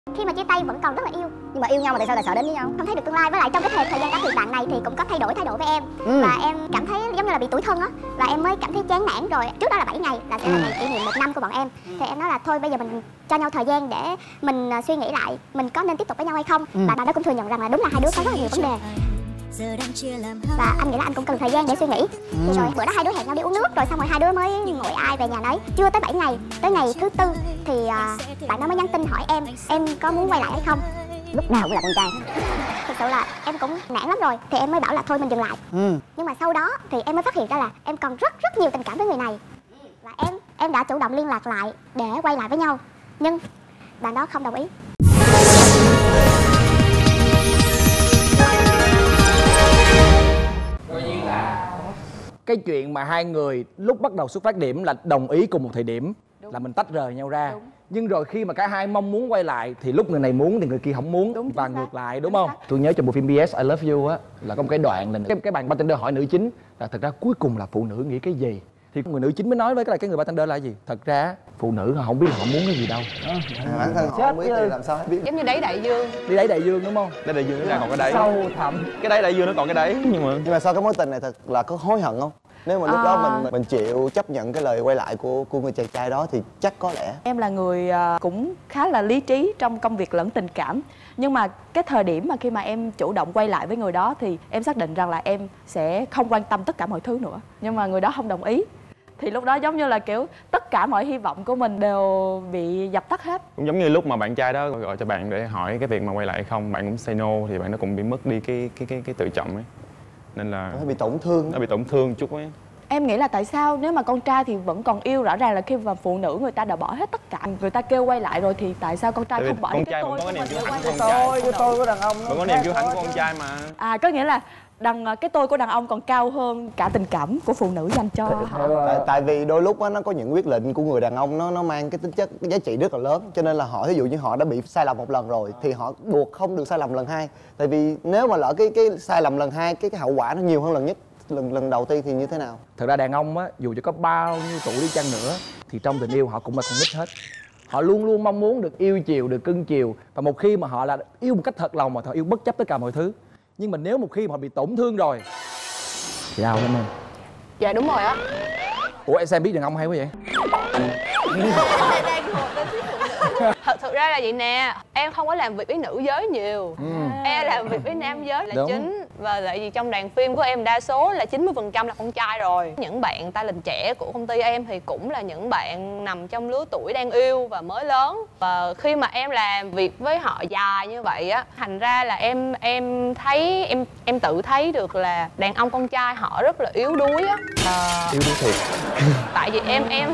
Khi mà chia tay vẫn còn rất là yêu. Nhưng mà yêu nhau mà tại sao lại sợ đến với nhau? Không thấy được tương lai, với lại trong cái thời gian đó thì bạn này thì cũng có thay đổi với em. Và em cảm thấy giống như là bị tủi thân á. Và em mới cảm thấy chán nản rồi. Trước đó là 7 ngày là sẽ là ngày kỷ niệm 1 năm của bọn em. Thì em nói là thôi bây giờ mình cho nhau thời gian để mình suy nghĩ lại mình có nên tiếp tục với nhau hay không. Và bạn đó cũng thừa nhận rằng là đúng là hai đứa có rất là nhiều vấn đề. Và anh nghĩ là anh cũng cần thời gian để suy nghĩ. Rồi bữa đó hai đứa hẹn nhau đi uống nước, rồi xong rồi hai đứa mới ngồi ai về nhà nấy. Chưa tới 7 ngày, tới ngày thứ 4 thì bạn đó mới nhắn tin hỏi em có muốn quay lại hay không. Lúc nào cũng là con trai. Thực sự là em cũng nản lắm rồi, thì em mới bảo là thôi mình dừng lại. Nhưng mà sau đó thì em mới phát hiện ra là em còn rất nhiều tình cảm với người này. Và em đã chủ động liên lạc lại để quay lại với nhau. Nhưng bạn đó không đồng ý. Cái chuyện mà hai người lúc bắt đầu xuất phát điểm là đồng ý cùng một thời điểm. Đúng. Là mình tách rời nhau ra. Đúng. Nhưng rồi khi mà cả hai mong muốn quay lại thì lúc người này muốn thì người kia không muốn. Đúng, và ngược lại, đúng không? Tôi nhớ trong bộ phim PS I Love You á là có một cái đoạn là cái bạn bartender hỏi nữ chính là thật ra cuối cùng là phụ nữ nghĩ cái gì, thì người nữ chính mới nói với cái người bartender là gì? Thật ra phụ nữ họ không biết là họ muốn cái gì đâu. Bản thân họ không biết thì làm sao biết. Giống như đáy đại dương. Đi đáy đại dương đúng không? Đáy đại dương nó ra còn cái đáy. Sâu thẳm. Cái đáy đại dương nó còn cái đáy. Nhưng mà sau cái mối tình này thật là có hối hận không? Nếu mà lúc đó mình chịu chấp nhận cái lời quay lại của người chàng trai đó thì chắc có lẽ. Em là người cũng khá là lý trí trong công việc lẫn tình cảm. Nhưng mà cái thời điểm mà khi mà em chủ động quay lại với người đó thì em xác định rằng là em sẽ không quan tâm tất cả mọi thứ nữa. Nhưng mà người đó không đồng ý. Thì lúc đó giống như là kiểu tất cả mọi hy vọng của mình đều bị dập tắt hết. Cũng giống như lúc mà bạn trai đó gọi cho bạn để hỏi cái việc mà quay lại hay không, bạn cũng say no thì bạn nó cũng bị mất đi cái tự trọng ấy. Nên là nó bị tổn thương. Nó bị tổn thương chút ấy. Em nghĩ là tại sao nếu mà con trai thì vẫn còn yêu, rõ ràng là khi mà phụ nữ người ta đã bỏ hết tất cả, người ta kêu quay lại rồi thì tại sao con trai không bỏ đi cái tôi của mình để quay lại? Cái tôi của đàn ông vẫn có niềm kiêu hãnh của con trai mà. Có nghĩa là cái tôi của đàn ông còn cao hơn cả tình cảm của phụ nữ dành cho họ. Tại vì đôi lúc nó có những quyết định của người đàn ông nó mang cái tính chất cái giá trị rất là lớn, cho nên là họ ví dụ như họ đã bị sai lầm một lần rồi thì họ buộc không được sai lầm lần hai. Tại vì nếu mà lỡ cái sai lầm lần hai, cái hậu quả nó nhiều hơn lần nhất lần đầu tiên thì như thế nào? Thật ra đàn ông á, dù cho có bao nhiêu tuổi đi chăng nữa thì trong tình yêu họ cũng là con nít hết. Họ luôn luôn mong muốn được yêu chiều, được cưng chiều. Và một khi mà họ là yêu một cách thật lòng mà họ yêu bất chấp tất cả mọi thứ. Nhưng mà nếu một khi mà họ bị tổn thương rồi thì đau lắm em. Dạ đúng rồi á. Ủa em xem biết đàn ông hay quá vậy? Thật ra là vậy nè, em không có làm việc với nữ giới nhiều. Em làm việc với nam giới là chính. Và tại vì trong đoàn phim của em đa số là 90% là con trai rồi. Những bạn talent trẻ của công ty em thì cũng là những bạn nằm trong lứa tuổi đang yêu và mới lớn. Và khi mà em làm việc với họ dài như vậy á, thành ra là em thấy em tự thấy được là đàn ông con trai họ rất là yếu đuối á. Yếu đuối thiệt. Tại vì em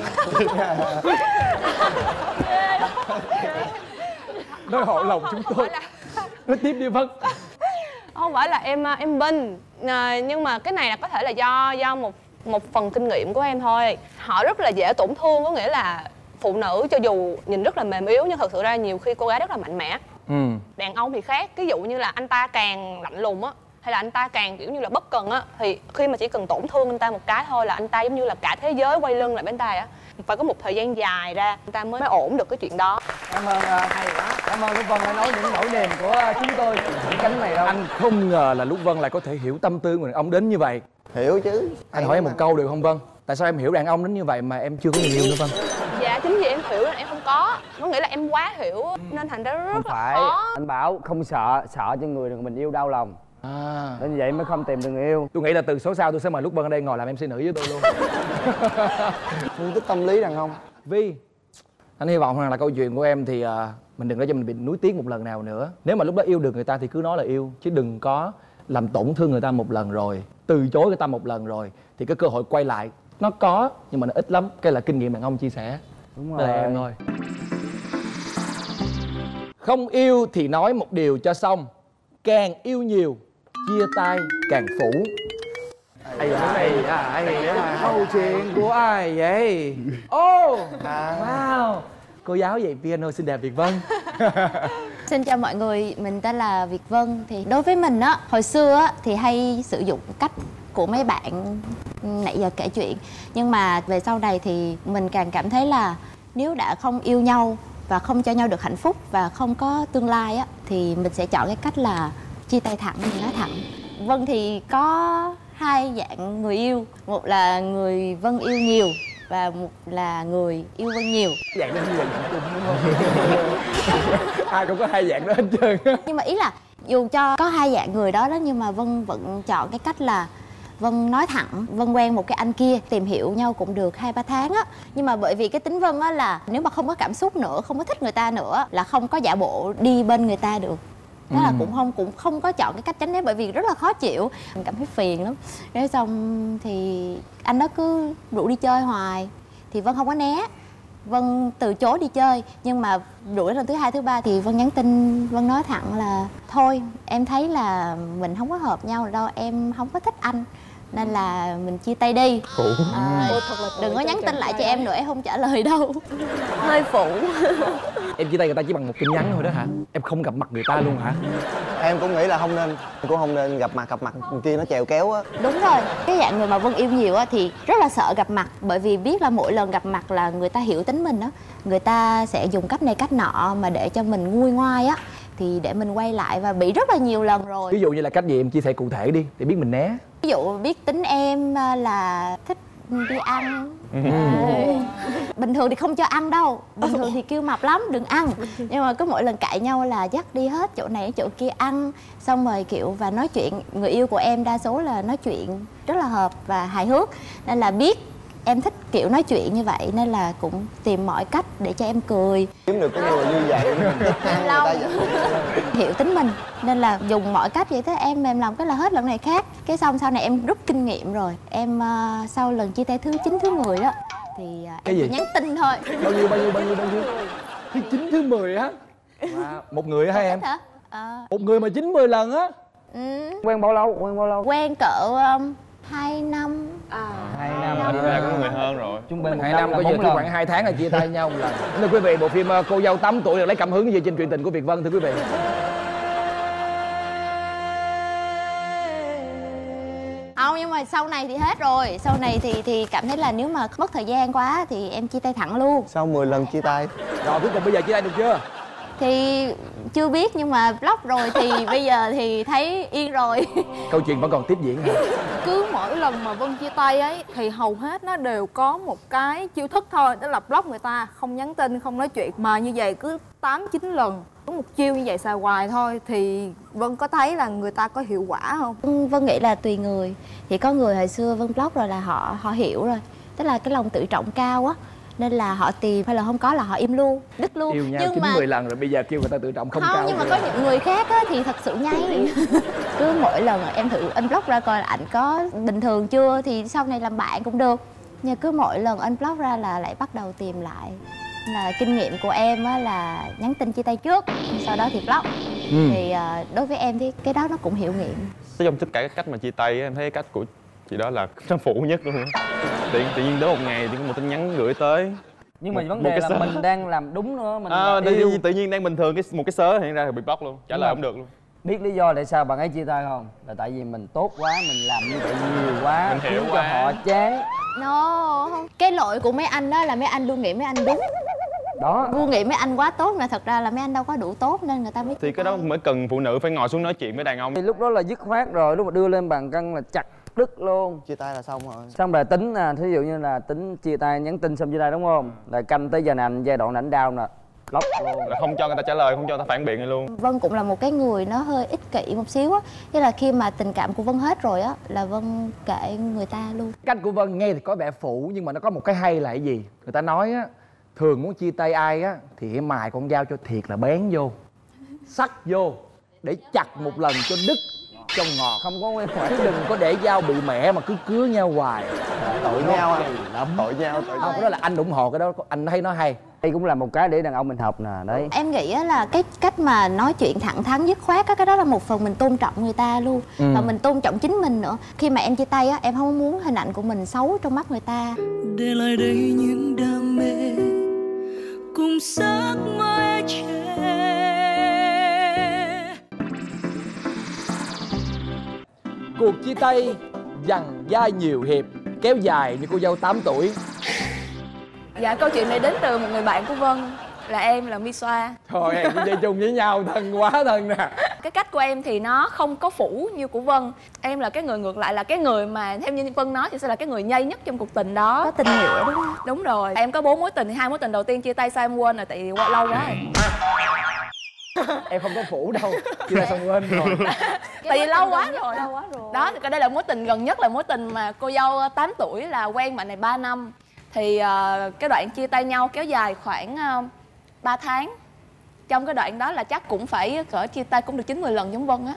nói hộ lòng chúng tôi. Nói tiếp đi Vân. Không phải là em binh, nhưng mà cái này là có thể là do một phần kinh nghiệm của em thôi. Họ rất là dễ tổn thương, có nghĩa là phụ nữ cho dù nhìn rất là mềm yếu nhưng thật sự ra nhiều khi cô gái rất là mạnh mẽ. Đàn ông thì khác, ví dụ như là anh ta càng lạnh lùng á, hay là anh ta càng kiểu như là bất cần á, thì khi mà chỉ cần tổn thương anh ta một cái thôi là anh ta giống như là cả thế giới quay lưng lại bên tay á. Phải có một thời gian dài ra anh ta mới ổn được cái chuyện đó. Cảm ơn hay quá. Cảm ơn Lúc Vân đã nói những nỗi niềm của chúng tôi. Những cánh này đâu. Anh không ngờ là Lúc Vân lại có thể hiểu tâm tư người đàn ông đến như vậy. Hiểu chứ. Anh hỏi em một câu được không Vân? Tại sao em hiểu đàn ông đến như vậy mà em chưa có người yêu nữa Vân? Dạ chính vì em hiểu là em không có. Có nghĩa là em quá hiểu nên thành ra rất là khó. Anh bảo không sợ cho người mình yêu đau lòng. Nên vậy mới không tìm được người yêu. Tôi nghĩ là từ số sau tôi sẽ mời Lúc Vân ở đây ngồi làm MC nữ với tôi luôn. Phân tích tâm lý đàn ông. Vi, anh hy vọng rằng là câu chuyện của em thì mình đừng để cho mình bị nuối tiếc một lần nào nữa. Nếu mà lúc đó yêu được người ta thì cứ nói là yêu, chứ đừng có làm tổn thương người ta một lần rồi, từ chối người ta một lần rồi thì cái cơ hội quay lại nó có nhưng mà nó ít lắm. Cái là kinh nghiệm đàn ông chia sẻ. Đúng rồi. Đây là em thôi. Không yêu thì nói một điều cho xong, càng yêu nhiều chia tay càng phủ. Câu chuyện của ai vậy? Wow, cô giáo dạy piano xinh đẹp Việt Vân. Xin chào mọi người, mình tên là Việt Vân. Thì đối với mình á, hồi xưa á thì hay sử dụng cách của mấy bạn nãy giờ kể chuyện. Nhưng mà về sau này thì mình càng cảm thấy là nếu đã không yêu nhau và không cho nhau được hạnh phúc và không có tương lai á, thì mình sẽ chọn cái cách là chia tay thẳng, mình nói thẳng. Vân thì có hai dạng người yêu, một là người Vân yêu nhiều và một là người yêu Vân nhiều. Dạng đó như là dạng chung đúng không? Ai cũng có hai dạng đó hết trơn á. Nhưng mà ý là dù cho có hai dạng người đó nhưng mà Vân vẫn chọn cái cách là Vân nói thẳng. Vân quen một cái anh kia, tìm hiểu nhau cũng được 2-3 tháng á, nhưng mà bởi vì cái tính Vân á là nếu mà không có cảm xúc nữa, không có thích người ta nữa là không có giả bộ đi bên người ta được. Đó là cũng không có chọn cái cách tránh né, bởi vì rất là khó chịu, mình cảm thấy phiền lắm. Thế xong thì anh đó cứ rủ đi chơi hoài thì Vân không có né, Vân từ chối đi chơi. Nhưng mà rủ lần thứ 2, thứ 3 thì Vân nhắn tin, Vân nói thẳng là thôi em thấy là mình không có hợp nhau đâu, em không có thích anh nên là mình chia tay đi. Đừng có nhắn tin lại cho em nữa, em không trả lời đâu. Hơi phụ. Em chia tay người ta chỉ bằng một tin nhắn thôi đó hả? Em không gặp mặt người ta luôn hả? Em cũng nghĩ là không nên, cũng không nên gặp mặt kia nó chèo kéo á. Đúng rồi, cái dạng người mà Vân yêu nhiều á thì rất là sợ gặp mặt, bởi vì biết là mỗi lần gặp mặt là người ta hiểu tính mình á, người ta sẽ dùng cách này cách nọ mà để cho mình nguôi ngoai á, thì để mình quay lại và bị rất là nhiều lần rồi. Ví dụ như là cách gì em chia sẻ cụ thể đi để biết mình né. Ví dụ biết tính em là thích đi ăn. Bình thường thì không cho ăn đâu, bình thường thì kêu mập lắm đừng ăn, nhưng mà cứ mỗi lần cãi nhau là dắt đi hết chỗ này chỗ kia ăn, xong rồi kiểu và nói chuyện. Người yêu của em đa số là nói chuyện rất là hợp và hài hước, nên là biết em thích kiểu nói chuyện như vậy nên là cũng tìm mọi cách để cho em cười. Kiếm được cái người như vậy mình thích ăn người ta vậy. Hiểu tính mình nên là dùng mọi cách vậy. Thế em mềm lòng cái là hết lần này khác, cái xong sau này em rút kinh nghiệm rồi. Em sau lần chia tay thứ 9, thứ 10 đó thì em chỉ nhắn tin thôi. Bao nhiêu? Thứ 9, thứ 10 á? Một người hả em? Một người mà 9-10 lần á? Quen bao lâu? Quen cỡ 2 năm. 2 năm. Tính ra cũng người hơn rồi. Trung bình 2 năm, coi như khoảng 2 tháng là chia tay nhau một lần. Thưa quý vị, bộ phim Cô dâu 8 tuổi được lấy cảm hứng gì trên chuyện tình của Việt Vân thưa quý vị? Không, nhưng mà sau này thì hết rồi. Sau này thì cảm thấy là nếu mà mất thời gian quá thì em chia tay thẳng luôn. Sau 10 lần chia tay. Rồi cuối cùng bây giờ chia tay được chưa? Thì chưa biết, nhưng mà block rồi thì bây giờ thì thấy yên rồi. Câu chuyện vẫn còn tiếp diễn hả? Cứ mỗi lần mà Vân chia tay ấy thì hầu hết nó đều có một cái chiêu thức thôi, đó là block người ta, không nhắn tin, không nói chuyện. Mà như vậy cứ 8-9 lần, có một chiêu như vậy xài hoài thôi. Thì Vân có thấy là người ta có hiệu quả không? Vân nghĩ là tùy người. Thì có người hồi xưa Vân block rồi là họ hiểu rồi, tức là cái lòng tự trọng cao á, nên là họ tìm, hay là không có là họ im luôn, đứt luôn. Yêu nhau nhưng 9-10 lần rồi bây giờ kêu người ta tự trọng không cao. Nhưng mà có những người khác á, thì thật sự nhanh. Cứ mỗi lần em thử unblock ra coi là ảnh có bình thường chưa, thì sau này làm bạn cũng được. Nhưng cứ mỗi lần unblock ra là lại bắt đầu tìm lại. Là kinh nghiệm của em á, là nhắn tin chia tay trước, sau đó thì block. Thì đối với em thì cái đó nó cũng hiệu nghiệm. Trong tất cả các cách mà chia tay em thấy cách của chị đó là nó phụ nhất luôn. Tự nhiên đến một ngày thì có một tin nhắn gửi tới. Nhưng mà vấn đề là mình đang làm đúng nữa, mình tự nhiên đang bình thường một cái sớ hiện ra thì bị block luôn, trả lời không được luôn. Biết lý do tại sao bạn ấy chia tay không? Là tại vì mình tốt quá, mình làm như vậy nhiều quá, mình hiểu khiến quá cho họ chán. No, không. Cái lỗi của mấy anh đó là mấy anh luôn nghĩ mấy anh đúng. Đó, Gu nghĩ mấy anh quá tốt mà thật ra là mấy anh đâu có đủ tốt nên người ta mới. Thì cái đó mới cần phụ nữ phải ngồi xuống nói chuyện với đàn ông. thì lúc đó là dứt khoát rồi, lúc mà đưa lên bàn cân là chặt đứt luôn. Chia tay là xong rồi. Xong rồi tính thí dụ như là tính chia tay, nhắn tin xong chia tay đúng không? Là canh tới giờ này giai đoạn ảnh down nè, block luôn. Là không cho người ta trả lời, không cho người ta phản biện luôn. Vân cũng là một cái người nó hơi ích kỷ một xíu á, tức là khi mà tình cảm của Vân hết rồi á là Vân kệ người ta luôn. Cách của Vân nghe thì có vẻ phụ nhưng mà nó có một cái hay là cái gì? Người ta nói á, thường muốn chia tay ai á thì hãy mài con dao cho thiệt là bén vô, sắc vô để chặt một lần cho đứt cho ngọt, không có ngoan ngoãn, chứ đừng có để dao bị mẻ mà cứ cứa nhau hoài. Tội nhau à? Tội nhau. Không, cái đó là anh ủng hộ cái đó, anh thấy nó hay. Đây cũng là một cái để đàn ông mình học nè, đấy. Em nghĩ là cái cách mà nói chuyện thẳng thắn dứt khoát á, cái đó là một phần mình tôn trọng người ta luôn. Và mình tôn trọng chính mình nữa. Khi mà em chia tay á, em không muốn hình ảnh của mình xấu trong mắt người ta. Để lại đây những đam mê cùng giấc mơ trẻ. Cuộc chia tay dằn dai nhiều hiệp, kéo dài như cô dâu 8 tuổi. Dạ, câu chuyện này đến từ một người bạn của Vân. là em là mi xoa. Thôi em cũng chơi chung với nhau, thân quá thân nè. Cái cách của em thì nó không có phủ như của Vân. Em là cái người ngược lại, là cái người mà theo như Vân nói thì sẽ là cái người nhây nhất trong cuộc tình đó. Có tình nghĩa đúng không? Đúng rồi. Em có 4 mối tình thì 2 mối tình đầu tiên chia tay sao em quên rồi, tại vì qua lâu quá rồi. Em không có phủ đâu, chia tay xong quên rồi. Tại vì lâu quá rồi. Đó thì đây là mối tình gần nhất, là mối tình mà cô dâu 8 tuổi là quen bạn này 3 năm. Thì cái đoạn chia tay nhau kéo dài khoảng 3 tháng. Trong cái đoạn đó là chắc cũng phải cỡ chia tay cũng được 9-10 lần giống Vân á.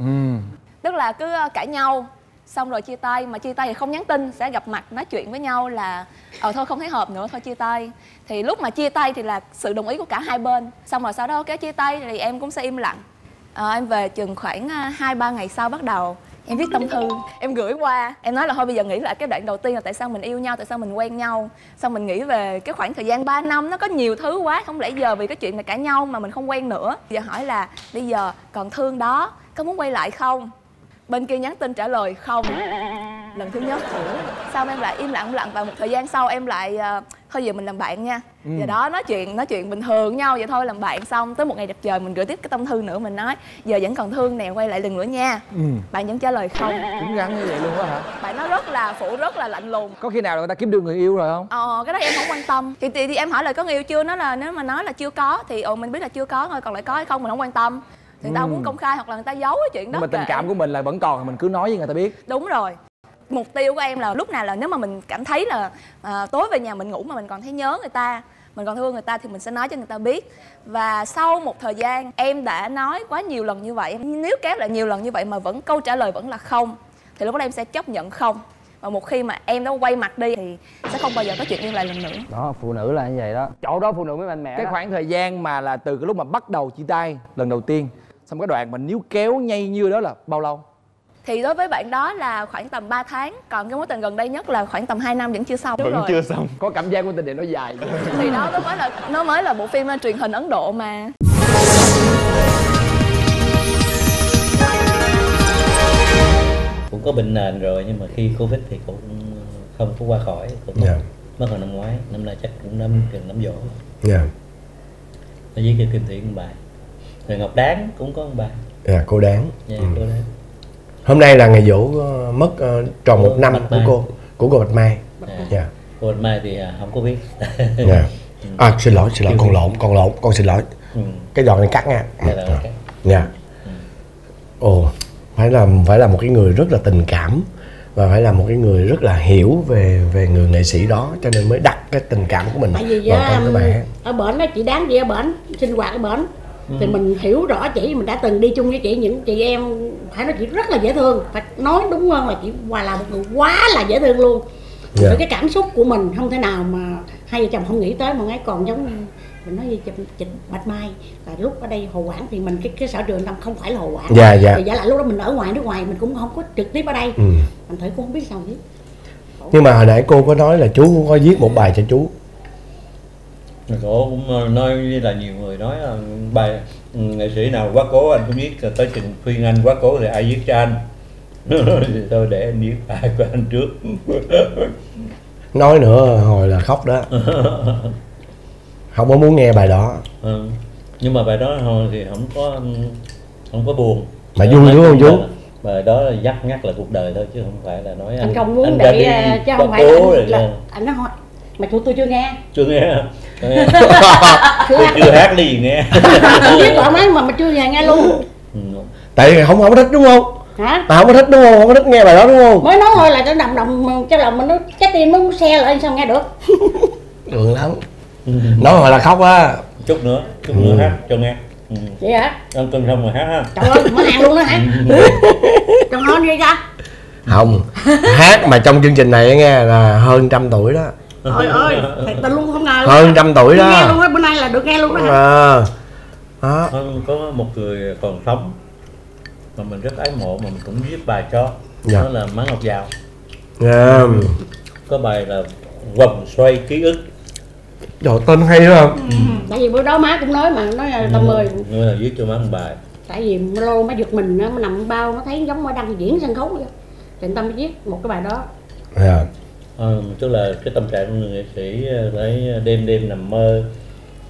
Tức là cứ cãi nhau xong rồi chia tay, mà chia tay thì không nhắn tin, sẽ gặp mặt nói chuyện với nhau là thôi không thấy hợp nữa, thôi chia tay. Thì lúc mà chia tay thì là sự đồng ý của cả hai bên. Xong rồi sau đó ok chia tay thì em cũng sẽ im lặng. Em về chừng khoảng 2-3 ngày sau bắt đầu em viết tâm thư, em gửi qua. Em nói là thôi bây giờ nghĩ lại cái đoạn đầu tiên là tại sao mình yêu nhau, tại sao mình quen nhau. Xong mình nghĩ về cái khoảng thời gian 3 năm nó có nhiều thứ quá, không lẽ giờ vì cái chuyện này cãi nhau mà mình không quen nữa. Giờ hỏi là bây giờ còn thương đó, có muốn quay lại không? Bên kia nhắn tin trả lời không. Lần thứ nhất. Sau em lại im lặng và một thời gian sau em lại thôi giờ mình làm bạn nha. Giờ đó nói chuyện bình thường nhau vậy thôi, làm bạn. Xong tới một ngày đẹp trời mình gửi tiếp cái tâm thư nữa, mình nói giờ vẫn còn thương nè, quay lại lần nữa nha. Bạn vẫn trả lời không. Cứng rắn như vậy luôn á hả? Bạn nó rất là rất là lạnh lùng. Có khi nào là người ta kiếm được người yêu rồi không? Cái đó em không quan tâm. Thì em hỏi là có người yêu chưa, nó là nếu mà nói là chưa có thì mình biết là chưa có thôi, còn lại có hay không mình không quan tâm. Thì người ta không muốn công khai hoặc là người ta giấu cái chuyện đó. Nhưng mà tình cảm của mình là vẫn còn, mình cứ nói với người ta biết. Đúng rồi. Mục tiêu của em là lúc nào là nếu mà mình cảm thấy là tối về nhà mình ngủ mà mình còn thấy nhớ người ta, mình còn thương người ta thì mình sẽ nói cho người ta biết. Và sau một thời gian em đã nói quá nhiều lần như vậy, nếu kéo lại nhiều lần như vậy mà vẫn câu trả lời vẫn là không, thì lúc đó em sẽ chấp nhận không. Và một khi mà em đã quay mặt đi thì sẽ không bao giờ có chuyện liên lại lần nữa. Đó, phụ nữ là như vậy đó. Chỗ đó phụ nữ mới mạnh mẽ. Cái khoảng thời gian mà là từ cái lúc mà bắt đầu chia tay lần đầu tiên, xong cái đoạn mình níu kéo nhây như đó là bao lâu? Thì đối với bạn đó là khoảng tầm 3 tháng. Còn cái mối tình gần đây nhất là khoảng tầm 2 năm vẫn chưa xong. Vẫn chưa xong. Có cảm giác của tình này nó dài. Thì đó nó mới là bộ phim truyền hình Ấn Độ mà. Cũng có bệnh nền rồi nhưng mà khi Covid thì cũng không có qua khỏi. Cũng mất hồi năm ngoái, năm nay chắc cũng gần năm dỗ. Nó viết cho Kim Thiện một bài. Rồi Ngọc Đáng cũng có một bài. Cô Đáng. Cô Đáng. Hôm nay là ngày dỗ mất tròn 1 năm của cô Bạch Mai. Cô Bạch Mai thì không có biết. Xin lỗi, con xin lỗi. Cái đoạn này cắt nha. Phải là một cái người rất là tình cảm và phải là một cái người rất là hiểu về người nghệ sĩ đó, cho nên mới đặt cái tình cảm của mình vào trong cái bài hát. Ở bển đó chị Đáng, chị ở bển sinh hoạt ở bển thì mình hiểu rõ chị, mình đã từng đi chung với chị, những chị em phải nói chị rất là dễ thương, phải nói đúng hơn là chị Hòa là một người quá là dễ thương luôn. Với cái cảm xúc của mình không thể nào mà hai vợ chồng không nghĩ tới, mà ngay còn giống mình nói với chị Bạch Mai là lúc ở đây Hồ Quảng thì mình cái sở trường tâm không phải là Hồ Quảng. Thì giả lại lúc đó mình ở nước ngoài mình cũng không có trực tiếp ở đây. Mình thấy cũng không biết sao hết. Nhưng mà hồi nãy cô có nói là chú cũng có viết một bài cho chú. Cổ cũng nói như là nhiều người nói là bài nghệ sĩ nào quá cố anh cũng viết, tới chừng khuyên anh quá cố thì ai viết cho anh. Thì thôi để anh viết bài của anh trước. Nói nữa hồi là khóc đó. Không có muốn nghe bài đó. Nhưng mà bài đó thì không có buồn. Mà vui đúng không chú? Bài đó là dắt ngắt là cuộc đời thôi chứ không phải là nói anh không muốn để chứ không phải là anh nói mà tôi chưa nghe. Chưa nghe. Tôi chưa hát gì nghe. Anh biết gọi máy mà chưa nghe luôn. Tại vì không thích đúng không? Hả? Tại không có thích đúng không? Không có thích nghe bài đó đúng không? Mới nói thôi là nó đầm cho lòng mình, nó trái tim mới xe lại sao nghe được. Được lắm. Nói hồi là khóc á. Chút nữa hát cho nghe. Vậy hả? Ăn cơm xong rồi hát ha. Trời ơi, mở hàng luôn đó hả? Trong hơn đi ra. Không, hát mà trong chương trình này nghe là hơn 100 tuổi đó. Trời ơi, thật tình luôn không ngờ. Hơn 100 tuổi đó. Nghe luôn đó, bữa nay là được nghe luôn đó hả? Có một người còn sống mà mình rất ái mộ mà mình cũng viết bài cho. Đó là Má Ngọc Giàu. Có bài là Vòng Xoay Ký Ức. Trời, tên hay đó không? Tại vì bữa đó má cũng nói mà, nói là tầm 10. Nói là viết cho má một bài. Tại vì lâu má giật mình, nó nằm bao, nó thấy giống mới đăng diễn sân khấu vậy. Thì người ta mới viết một cái bài đó. Tức là cái tâm trạng của người nghệ sĩ thấy đêm nằm mơ,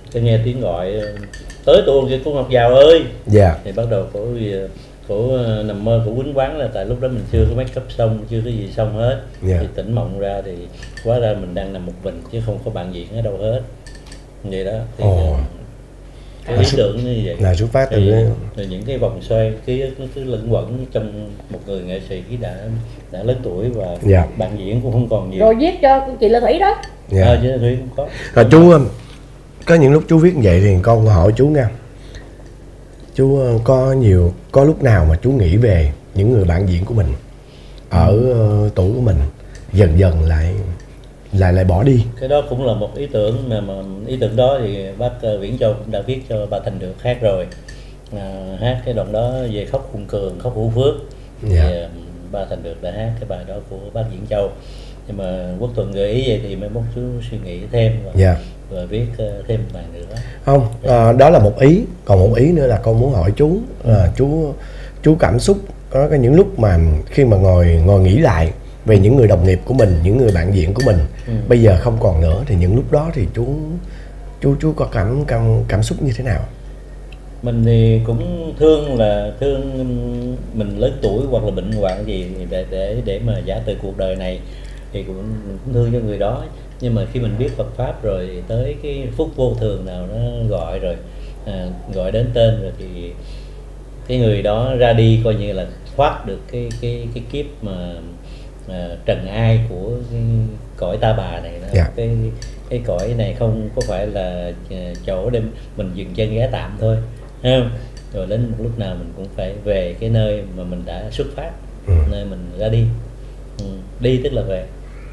Tôi nghe tiếng gọi tới tôi kêu cô Ngọc Giàu ơi. Dạ. Thì bắt đầu cổ nằm mơ, cổ quýnh quáng là tại lúc đó mình chưa có make up xong, chưa có gì xong hết. Thì tỉnh mộng ra thì hóa ra mình đang nằm một mình chứ không có bạn diễn ở đâu hết. Vậy đó. Thì cái ý tưởng như vậy là xuất phát từ những cái vòng xoay cứ lẫn quẩn trong một người nghệ sĩ đã lớn tuổi và bạn diễn cũng không còn nhiều. Rồi viết cho chị Lệ Thủy đó. Chị Lệ Thủy cũng có. Rồi chú có những lúc chú viết như vậy thì con hỏi chú nha, chú có lúc nào mà chú nghĩ về những người bạn diễn của mình ở tuổi của mình dần dần lại bỏ đi? Cái đó cũng là một ý tưởng mà ý tưởng đó thì bác Viễn Châu cũng đã viết cho Ba Thành Được hát rồi. Hát cái đoạn đó về khóc Hùng Cường, khóc Hữu Phước. Thì Ba Thành Được đã hát cái bài đó của bác Viễn Châu. Nhưng mà Quốc Thuận gợi ý vậy thì mới mốt chú suy nghĩ thêm và viết thêm bài nữa. Không, đó là một ý. Còn một ý nữa là con muốn hỏi chú, chú cảm xúc có những lúc mà khi mà ngồi nghĩ lại về những người đồng nghiệp của mình, những người bạn diễn của mình bây giờ không còn nữa, thì những lúc đó thì chú có cảm xúc như thế nào? Mình thì cũng thương mình lớn tuổi hoặc là bệnh hoạn gì để mà giả từ cuộc đời này, thì mình cũng thương cho người đó. Nhưng mà khi mình biết Phật pháp rồi, tới cái phút vô thường nào nó gọi rồi, gọi đến tên rồi, thì cái người đó ra đi coi như là thoát được cái kiếp mà trần ai của cái cõi ta bà này đó. Cái cõi này không có phải là chỗ để mình dừng chân ghé tạm thôi, thấy không? Rồi đến một lúc nào mình cũng phải về cái nơi mà mình đã xuất phát, nơi mình ra đi. Đi tức là về.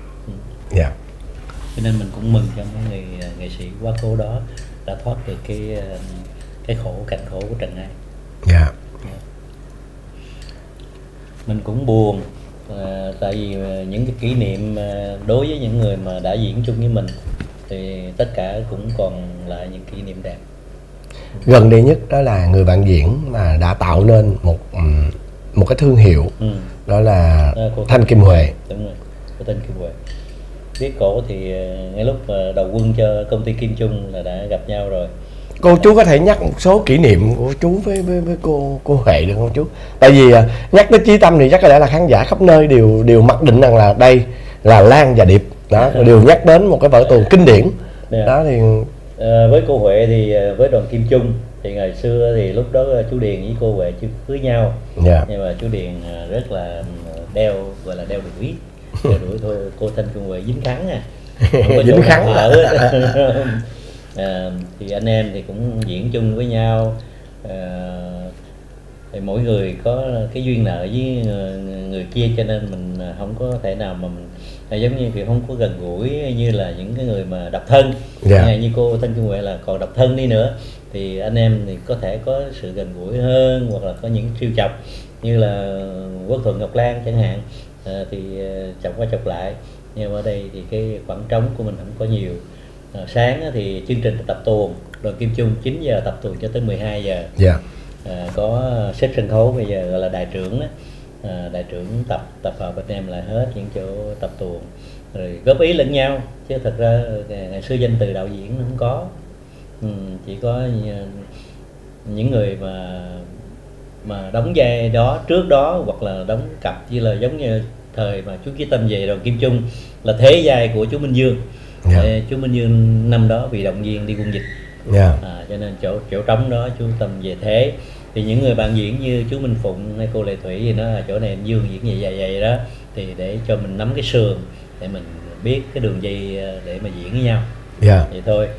Cho nên mình cũng mừng cho mấy người nghệ sĩ quá cố đó đã thoát được cái cảnh khổ của trần ai. Mình cũng buồn, tại vì những cái kỷ niệm đối với những người mà đã diễn chung với mình thì tất cả cũng còn lại những kỷ niệm đẹp. Gần đây nhất đó là người bạn diễn mà đã tạo nên một cái thương hiệu, đó là Thanh Kim Huệ. Đúng rồi, cô Thanh Kim Huệ. Biết cổ thì ngay lúc đầu quân cho công ty Kim Chung là đã gặp nhau rồi. Chú có thể nhắc một số kỷ niệm của chú với cô Huệ được không chú? Tại vì nhắc tới Chí Tâm thì chắc có lẽ là khán giả khắp nơi đều mặc định rằng là đây là Lan và Điệp đó, đều nhắc đến một cái vở tuồng kinh điển đó. Thì với cô Huệ thì với đoàn Kim Chung thì ngày xưa thì lúc đó chú Điền với cô Huệ chưa cưới nhau, nhưng mà chú Điền rất là gọi là đeo đuổi thôi. Cô Thanh Kim Huệ dính khắng dính khắng thì anh em thì cũng diễn chung với nhau, thì mỗi người có cái duyên nợ với người kia, cho nên mình không có thể nào mà mình giống như kiểu không có gần gũi như là những cái người mà độc thân. Như cô Thanh Kim Huệ là còn độc thân đi nữa thì anh em thì có thể có sự gần gũi hơn, hoặc là có những trêu chọc như là Quốc Thuận Ngọc Lan chẳng hạn, thì chọc qua chọc lại. Nhưng ở đây thì cái khoảng trống của mình không có nhiều. Sáng thì chương trình tập tuồng đoàn Kim Chung 9 giờ tập tuồng cho tới 12 giờ. Có xếp sân khấu bây giờ gọi là đại trưởng đó. Đại trưởng tập vào bên em lại hết những chỗ tập tuồng, rồi góp ý lẫn nhau, chứ thật ra ngày xưa danh từ đạo diễn nó không có. Chỉ có những người mà đóng vai đó trước đó, hoặc là đóng cặp như là giống như thời mà chú Chí Tâm về đoàn Kim Chung là thế vai của chú Minh Dương. Chú Minh Dương năm đó bị động viên đi quân dịch, cho nên chỗ trống đó chú Tâm về thế. Thì những người bạn diễn như chú Minh Phụng hay cô Lệ Thủy thì nó là chỗ này anh Dương diễn vậy đó, thì để cho mình nắm cái sườn để mình biết cái đường dây để mà diễn với nhau. Vậy thôi.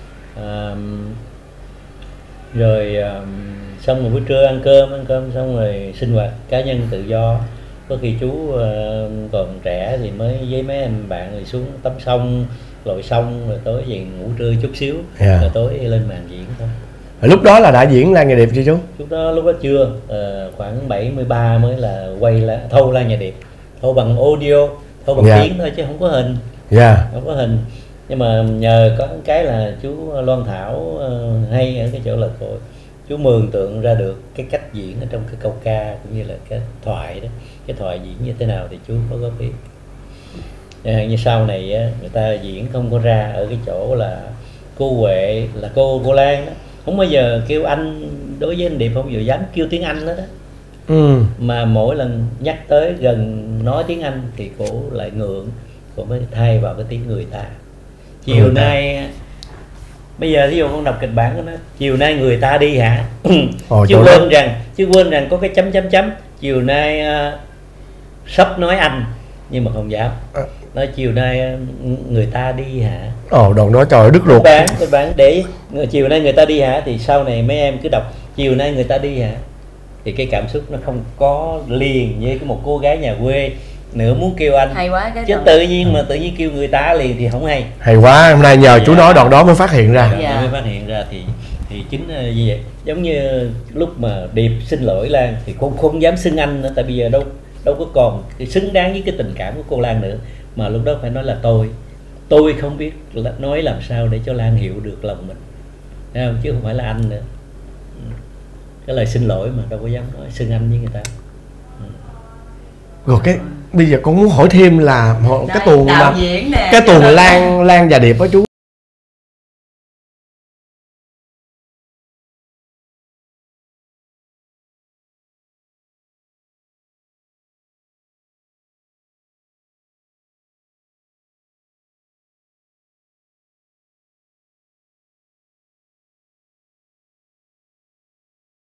Rồi xong rồi buổi trưa ăn cơm xong rồi sinh hoạt cá nhân tự do. Có khi chú còn trẻ thì mới với mấy em bạn rồi xuống tắm sông, lội sông, rồi tối về ngủ trưa chút xíu, rồi tối lên màn diễn thôi. Lúc đó là đã diễn Lan Nhà Điệp chưa chú? Lúc đó chưa, khoảng 73 mới là quay thâu Lan Nhà Điệp, thâu bằng audio, thâu bằng tiếng thôi chứ không có hình. Không có hình. Nhưng mà nhờ có cái là chú Loan Thảo hay ở cái chỗ là chú mường tượng ra được cái cách diễn ở trong cái câu ca cũng như là cái thoại đó, cái thoại diễn như thế nào thì chú có góp ý. Như sau này người ta diễn không có ra ở cái chỗ là cô Huệ là cô Lan đó, không bao giờ kêu anh, đối với anh Điệp không bao giờ dám kêu tiếng Anh hết đó. Mà mỗi lần nhắc tới gần nói tiếng Anh thì cổ lại ngượng, cổ mới thay vào cái tiếng người ta. Chiều nay bây giờ ví dụ con đọc kịch bản của nó, chiều nay người ta đi hả? chứ quên rằng có cái chấm. Chiều nay sắp nói anh nhưng mà không dám nói chiều nay người ta đi hả. Đoạn đó trời đứt ruột. Kịch bản để chiều nay người ta đi hả, thì sau này mấy em cứ đọc chiều nay người ta đi hả, thì cái cảm xúc nó không có liền với một cô gái nhà quê nữa muốn kêu anh. Hay quá, chứ tự nhiên kêu người ta liền thì không hay. Hay quá, hôm nay nhờ chú nói đoạn đó mới phát hiện ra. Mới phát hiện ra thì chính như vậy. Giống như lúc mà Điệp xin lỗi Lan thì cô không dám xưng anh nữa, tại bây giờ đâu có còn xứng đáng với cái tình cảm của cô Lan nữa, mà lúc đó phải nói là tôi không biết nói làm sao để cho Lan hiểu được lòng mình, thấy không? Chứ không phải là anh nữa. Cái lời xin lỗi mà đâu có dám nói xưng anh với người ta. Rồi bây giờ con muốn hỏi thêm là cái tuồng mà Lan và Điệp á chú,